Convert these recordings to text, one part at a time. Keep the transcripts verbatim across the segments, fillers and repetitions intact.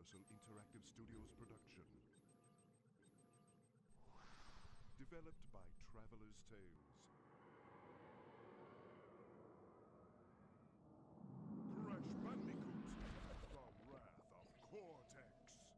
Universal Interactive Studios production. Developed by Traveler's Tales. Crash Bandicoot, The Wrath of Cortex.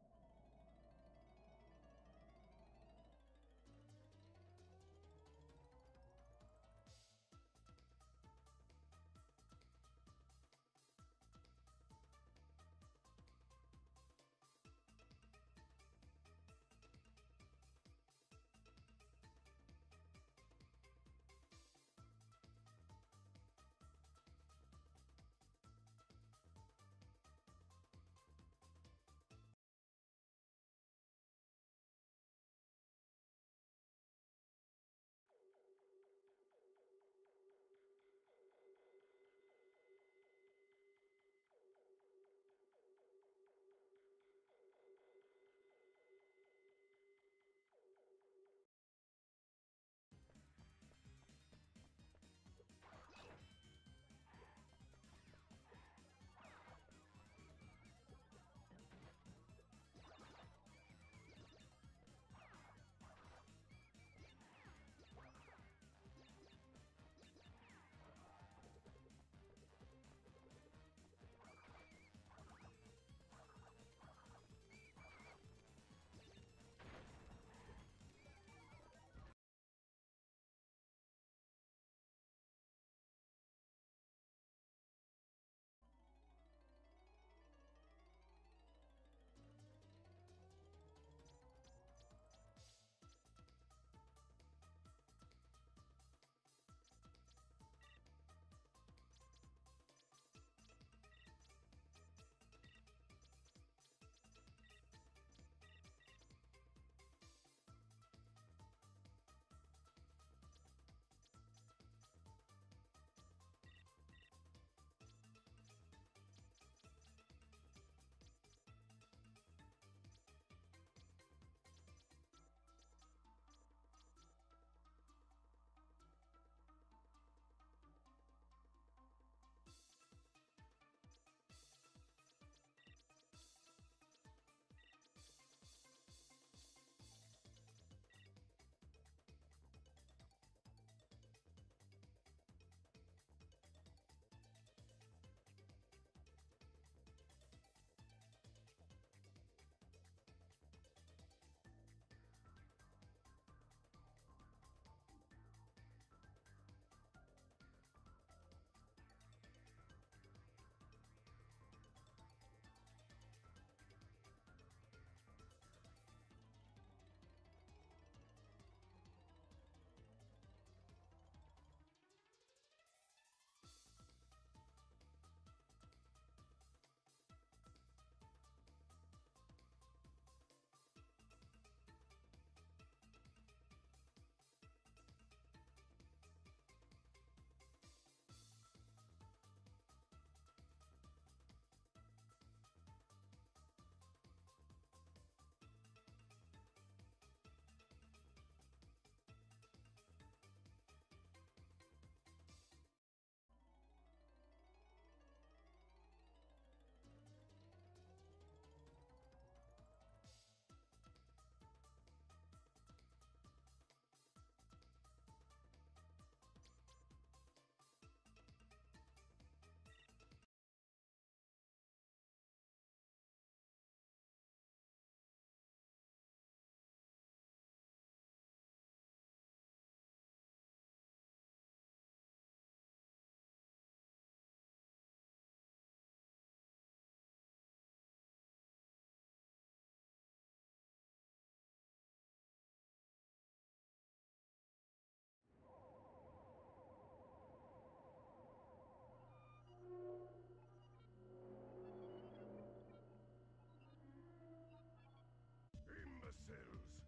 Imbeciles!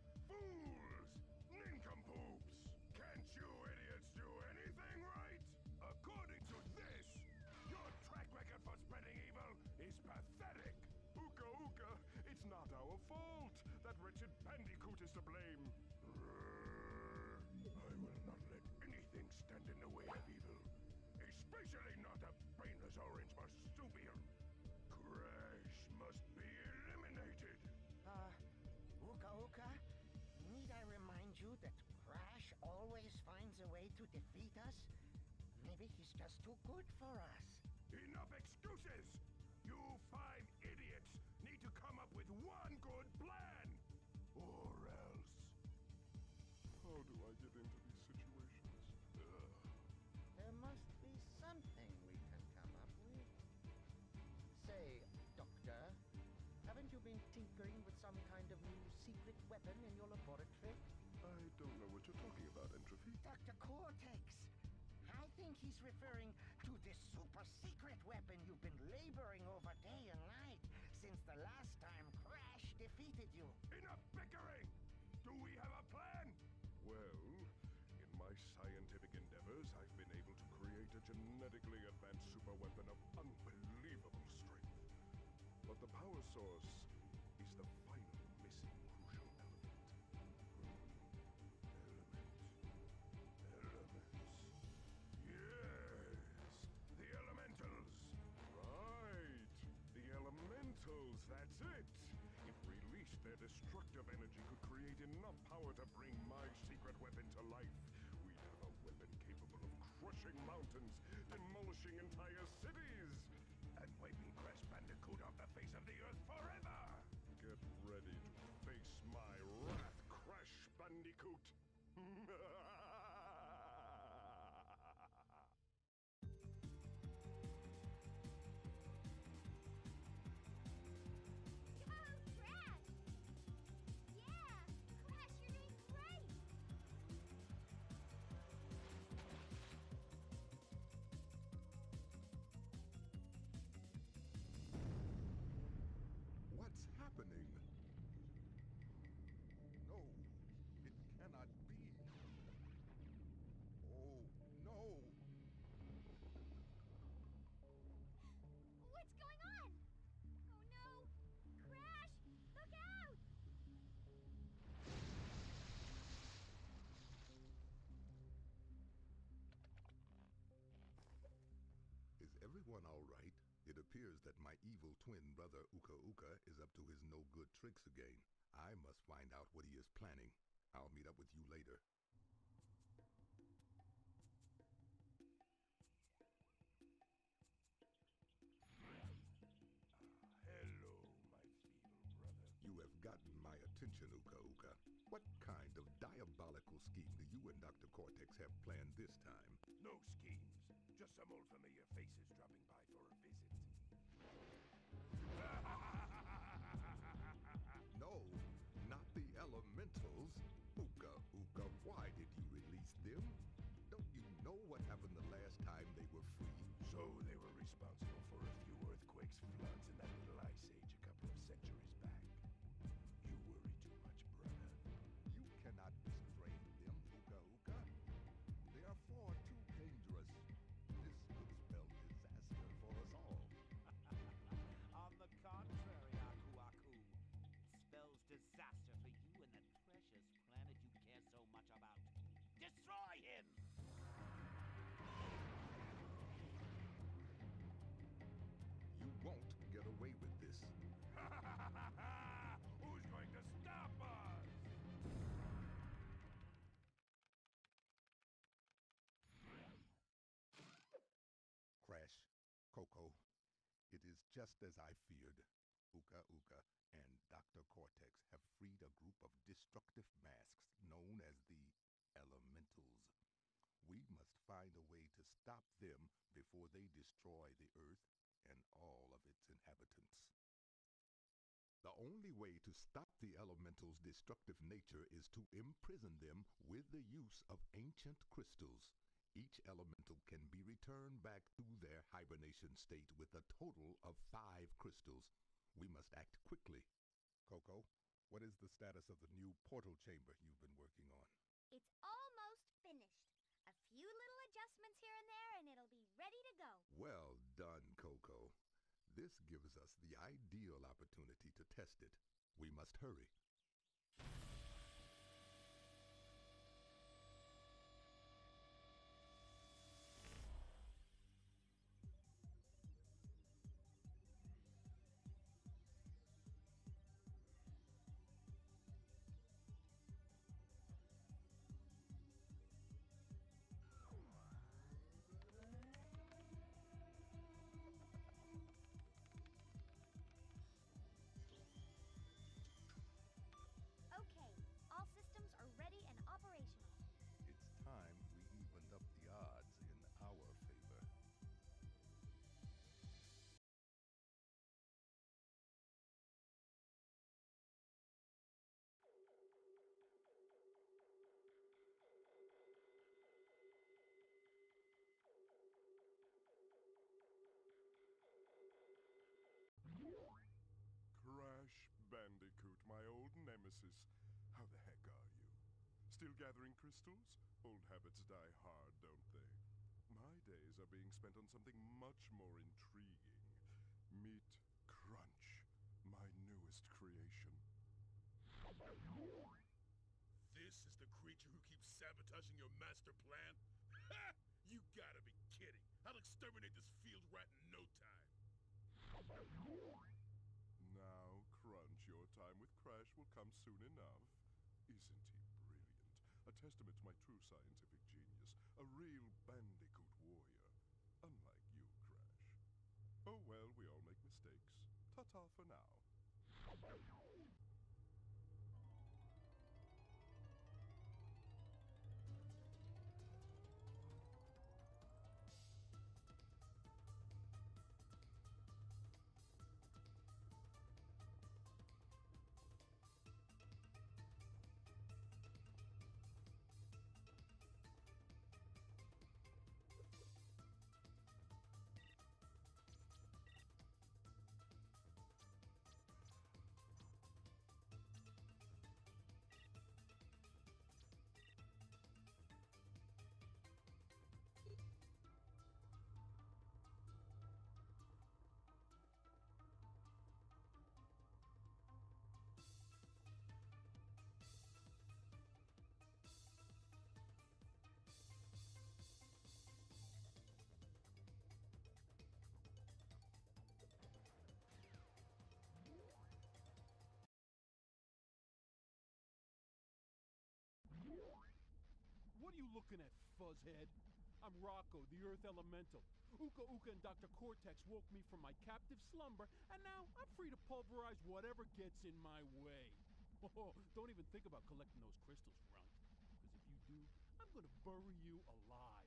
Fools! Nincompoops! Can't you idiots do anything right? According to this, your track record for spreading evil is pathetic! Ooka ooka, it's not our fault that Wretched Bandicoot is to blame. I will not let anything stand in the way of evil, especially not a brainless orange marsupial. Crash must be eliminated! you that Crash always finds a way to defeat us? Maybe he's just too good for us. Enough excuses! You fine idiots need to come up with one good plan! Or else... How do I get into these situations? Ugh. There must be something we can come up with. Say, Doctor, haven't you been tinkering with some kind of new secret weapon in your laboratory? I don't know what you're talking about, Entropy. Doctor Cortex! I think he's referring to this super secret weapon you've been laboring over day and night since the last time Crash defeated you. Enough bickering! Do we have a plan? Well, in my scientific endeavors, I've been able to create a genetically advanced superweapon of unbelievable strength. But the power source is the final missing crucial element. Element. Elements. Yes! The elementals! Right! The elementals, that's it! If released, their destructive energy could create enough power to bring my secret weapon to life. We'd have a weapon capable of crushing mountains, demolishing entire cities, and wiping Crash Bandicoot off the face of the earth forever! Get ready to face my wrath, Crash Bandicoot! Go, Crash! Yeah! Crash, you're doing great! What's happening? No, it cannot be. Oh, no! What's going on? Oh no! Crash! Look out! Is everyone all right? It appears that my evil twin brother Uka Uka is up to his no-good tricks again. I must find out what he is planning. I'll meet up with you later. Hello, my feeble brother. You have gotten my attention, Uka Uka. What kind of diabolical scheme do you and Doctor Cortex have planned this time? No schemes, just some old familiar faces dropping by for a visit. No, not the elementals. Uka Uka, why did you release them? Don't you know what happened the last time they were free? So they were responsible for a few earthquakes, floods, and that little ice age a couple of centuries back. You worry too much, brother. You cannot restrain them, Uka Uka. They are far too dangerous. This could spell disaster for us all. On the contrary, Aku Aku, it spells disaster for you and the precious planet you care so much about. Destroy him! You won't get away with this. Who's going to stop us? Crash, Coco, it is just as I feared. Uka Uka and Doctor Cortex have freed a group of destructive masks known as the Elementals. We must find a way to stop them before they destroy the Earth and all of its inhabitants. The only way to stop the Elementals' destructive nature is to imprison them with the use of ancient crystals. Each elemental can be returned back to their hibernation state with a total of five crystals. We must act quickly. Coco, what is the status of the new portal chamber you've been working on? It's almost finished. A few little adjustments here and there, and it'll be ready to go. Well done, Coco. This gives us the ideal opportunity to test it. We must hurry. nemesis. How the heck are you? Still gathering crystals? Old habits die hard, don't they? My days are being spent on something much more intriguing. Meet Crunch, my newest creation. This is the creature who keeps sabotaging your master plan? Ha! You gotta be kidding. I'll exterminate this field rat in no time. Now, Crunch, your time with Crash will come soon enough. Isn't he brilliant? A testament to my true scientific genius. A real Bandicoot warrior. Unlike you, Crash. Oh well, we all make mistakes. Ta-ta for now. What are you looking at, fuzzhead? I'm Rocco, the Earth Elemental. Uka Uka and Doctor Cortex woke me from my captive slumber, and now I'm free to pulverize whatever gets in my way. Oh, don't even think about collecting those crystals, Grunt. Because if you do, I'm gonna bury you alive.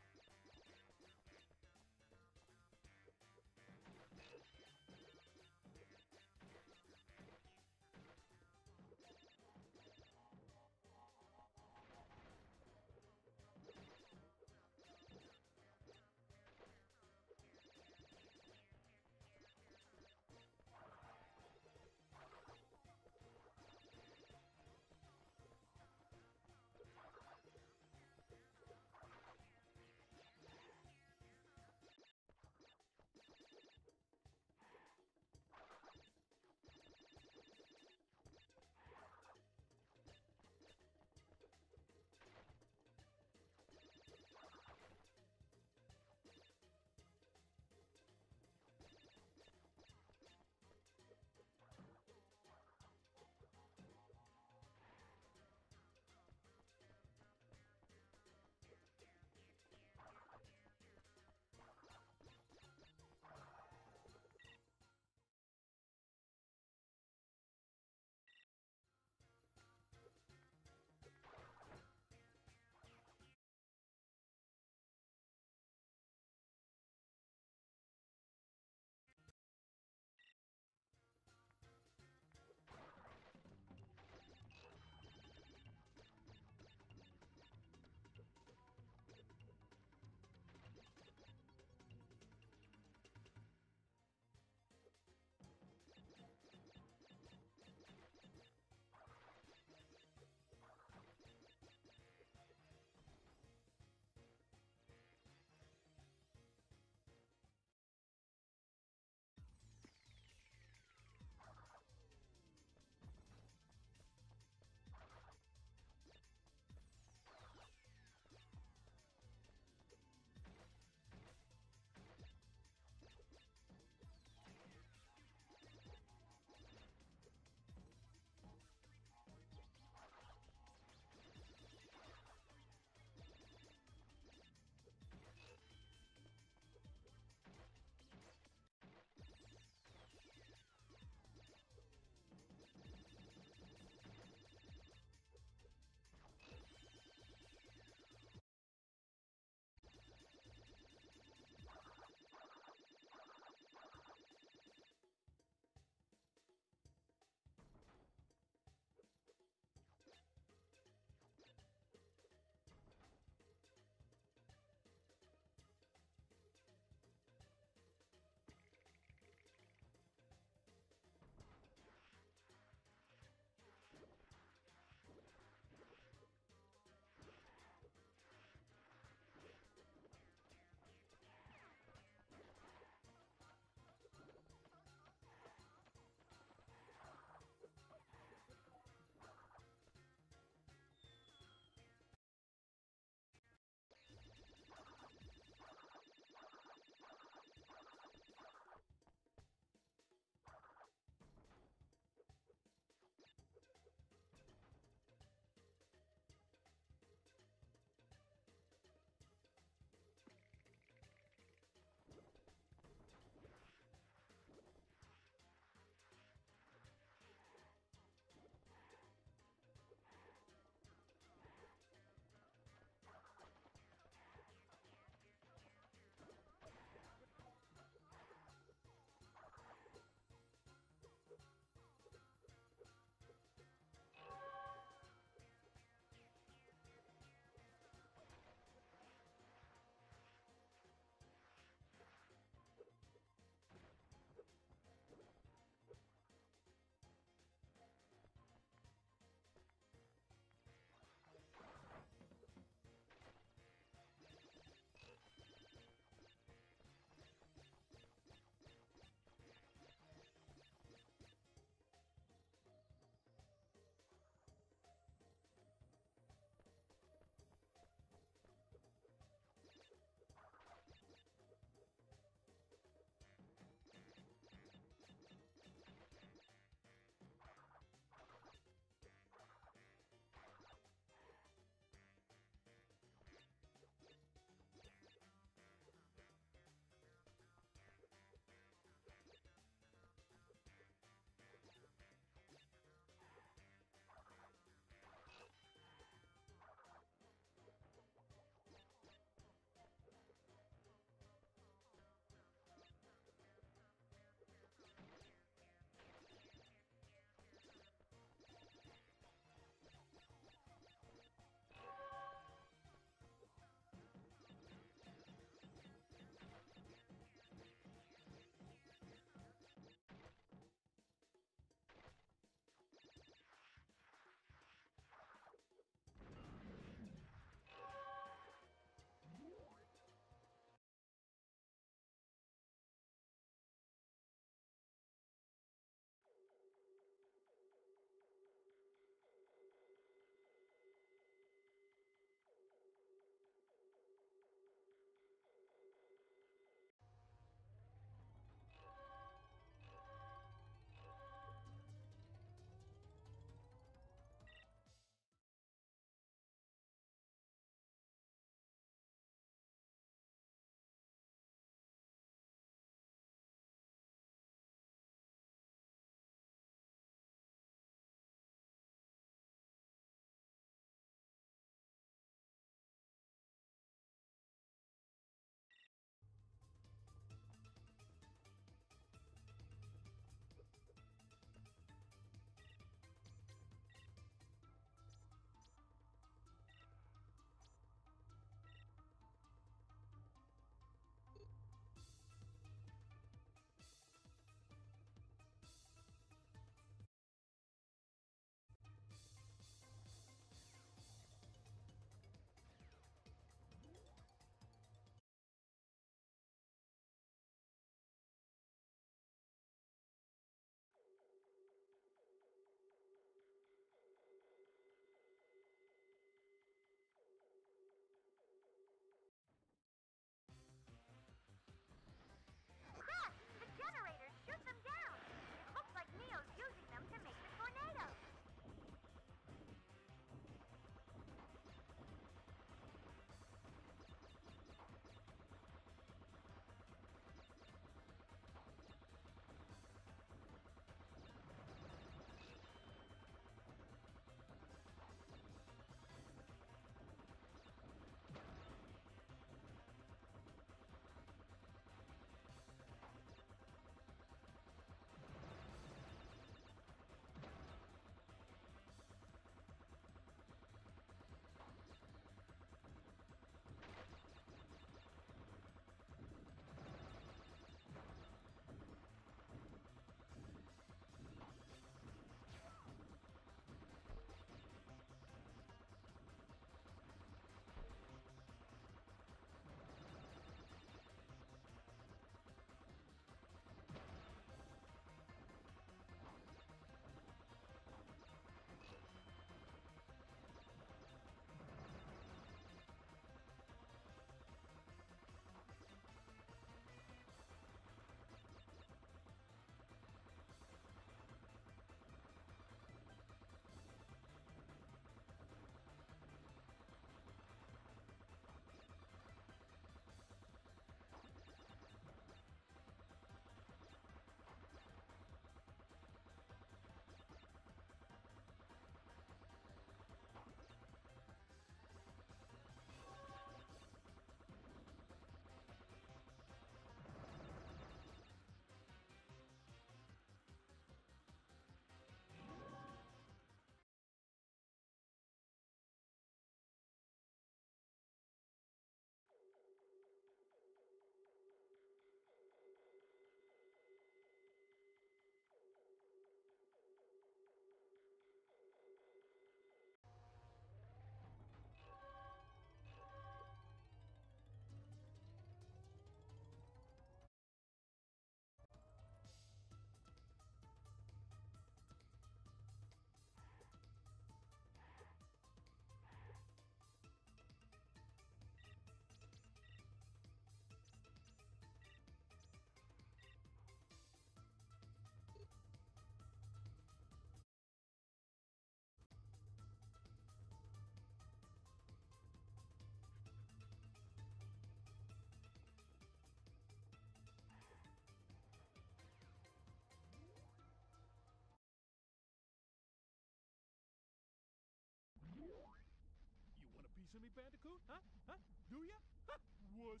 piece of me, Bandicoot? Huh? Huh? Do ya? Huh? Wuss.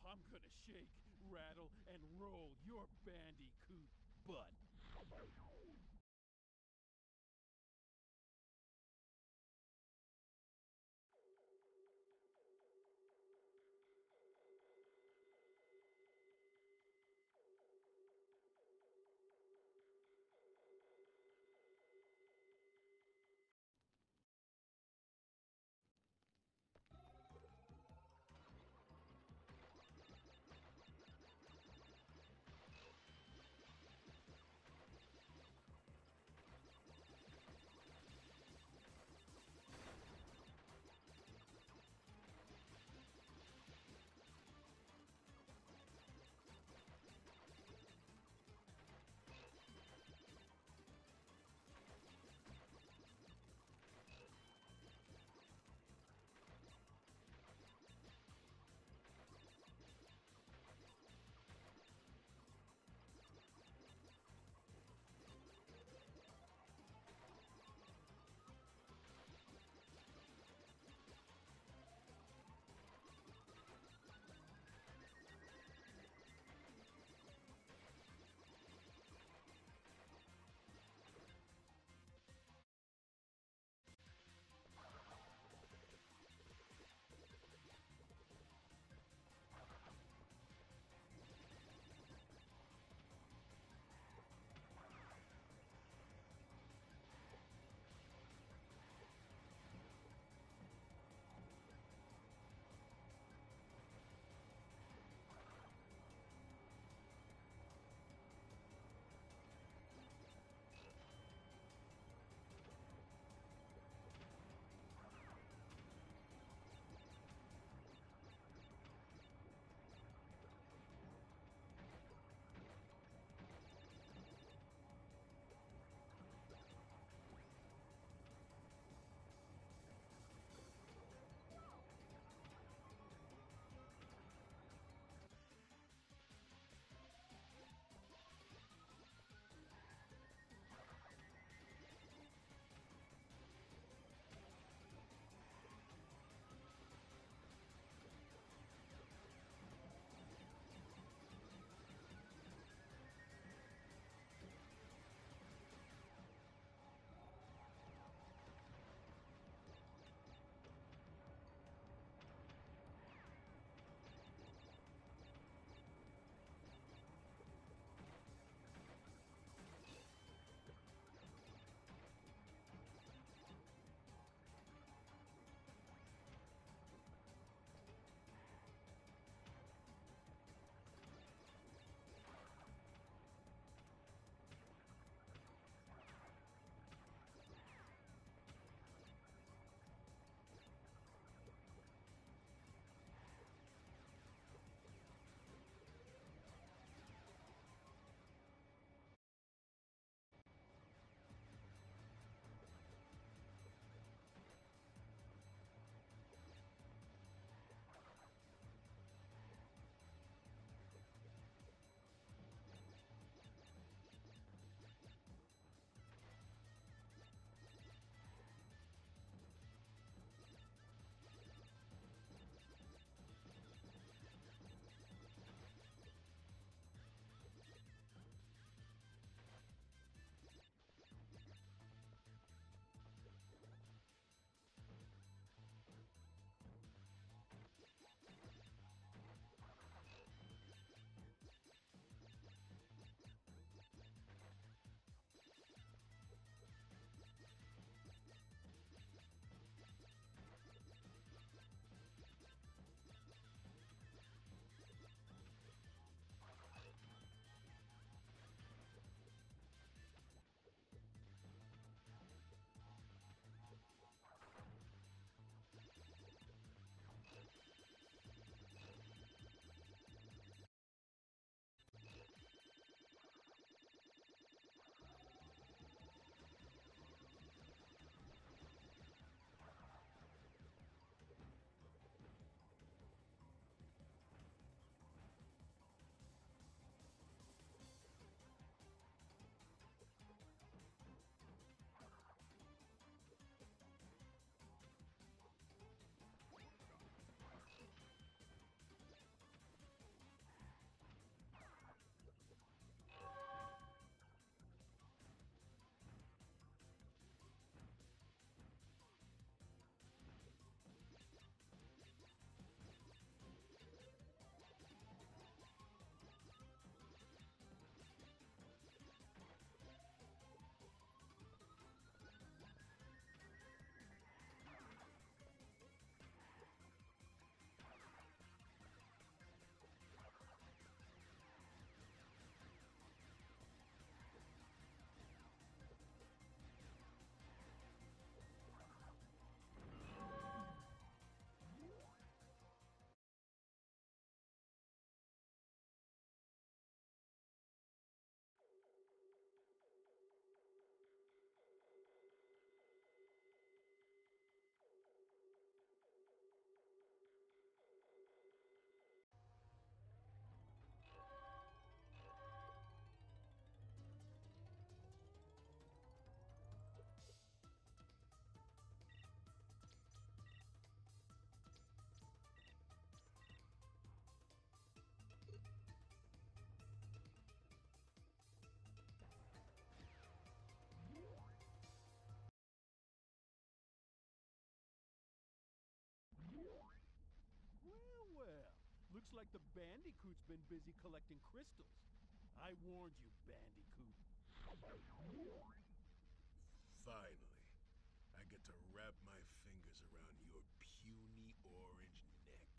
I'm gonna shake, rattle, and roll your bandicoot butt. Looks like the Bandicoot's been busy collecting crystals. I warned you, Bandicoot. Finally, I get to wrap my fingers around your puny orange neck.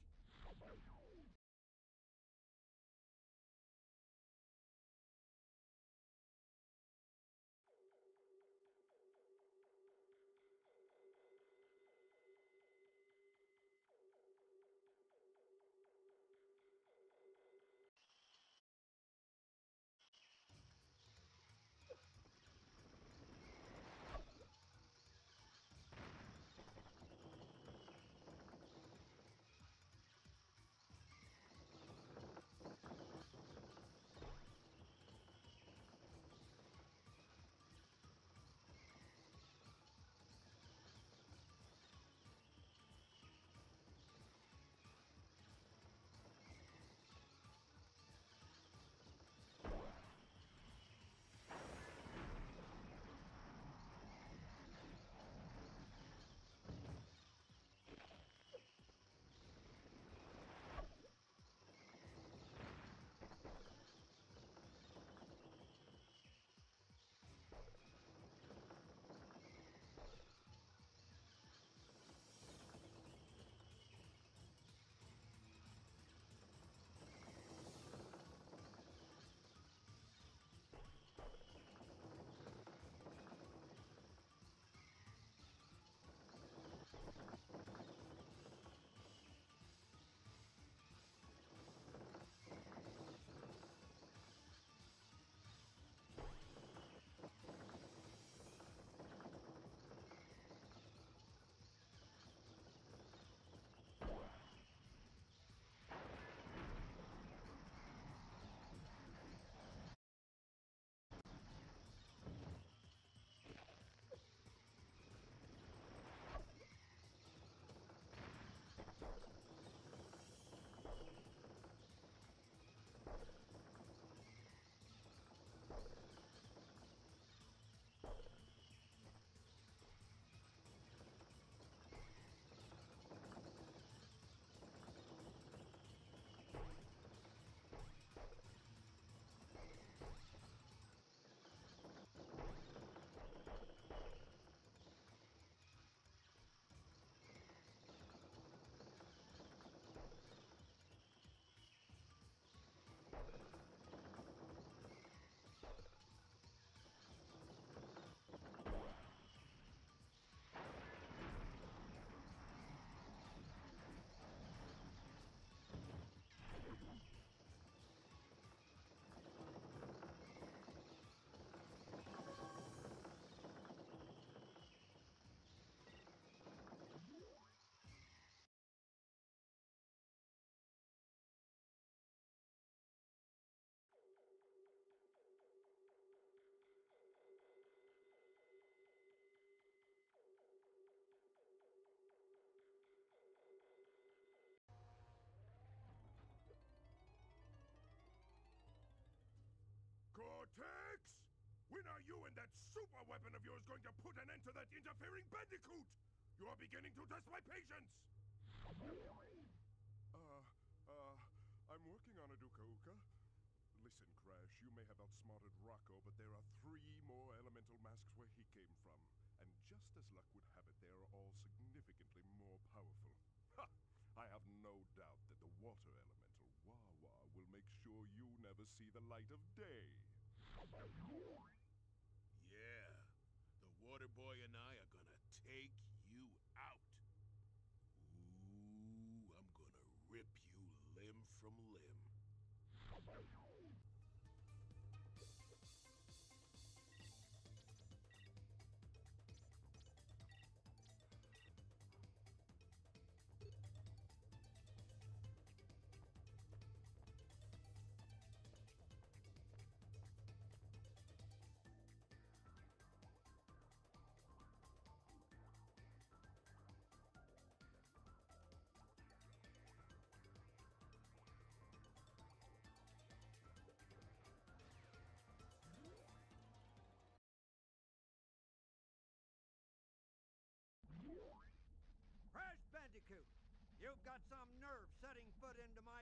Cortex! When are you and that super weapon of yours going to put an end to that interfering Bandicoot? You are beginning to test my patience! Uh, uh, I'm working on it, Uka Uka. Listen, Crash, you may have outsmarted Rocco, but there are three more elemental masks where he came from. And just as luck would have it, they are all significantly more powerful. Ha! I have no doubt that the water elemental, Wawa, will make sure you never see the light of day. Yeah, the water boy and I are gonna take you out. Ooh, I'm gonna rip you limb from limb.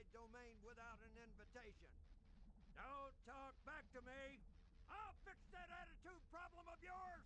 domain without an invitation. Don't talk back to me! I'll fix that attitude problem of yours!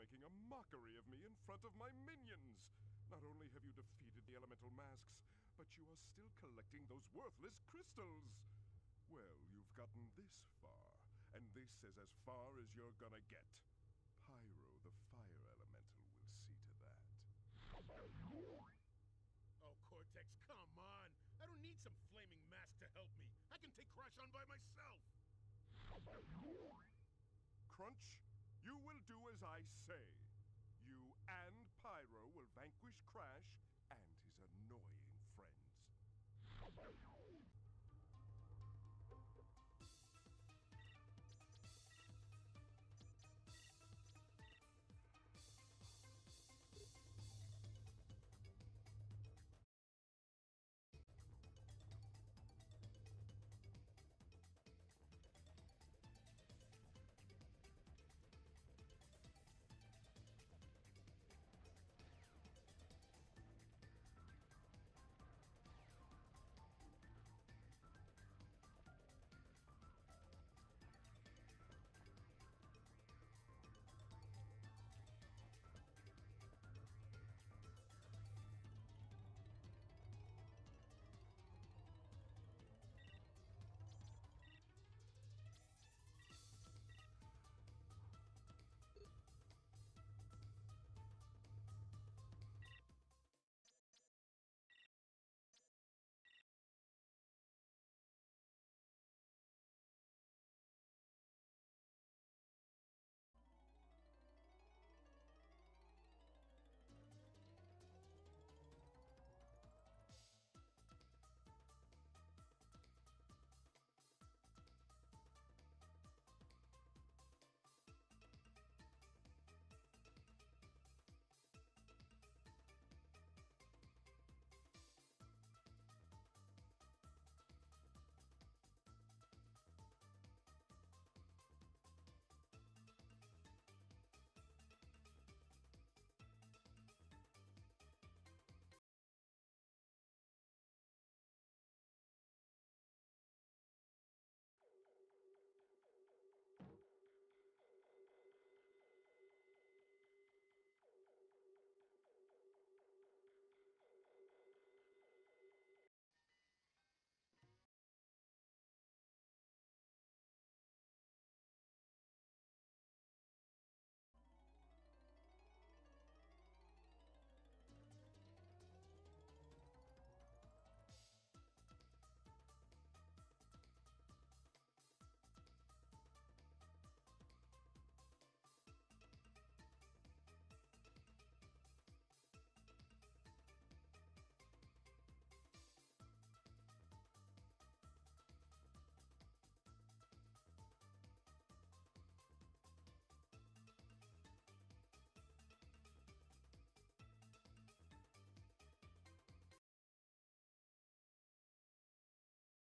making a mockery of me in front of my minions. Not only have you defeated the elemental masks, but you are still collecting those worthless crystals. Well, you've gotten this far, and this is as far as you're gonna get. Pyro, the fire elemental, will see to that. Oh, Cortex, come on! I don't need some flaming mask to help me. I can take Crash on by myself! Crunch, you will do as I say. You and Pyro will vanquish Crash